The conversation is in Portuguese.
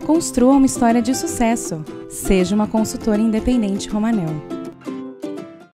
Construa uma história de sucesso. Seja uma consultora independente Romanel.